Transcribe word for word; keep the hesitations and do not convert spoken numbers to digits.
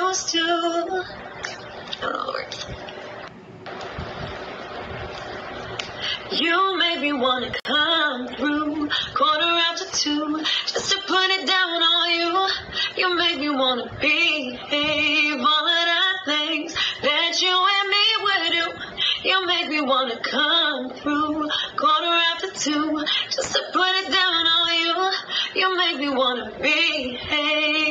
used to. I don't know the words. You made me wanna come through, quarter after two, just to put it down on you. You made me wanna behave all of the things that you and me would do. You made me wanna come through, quarter after two, just to put it down on you. You made me wanna behave.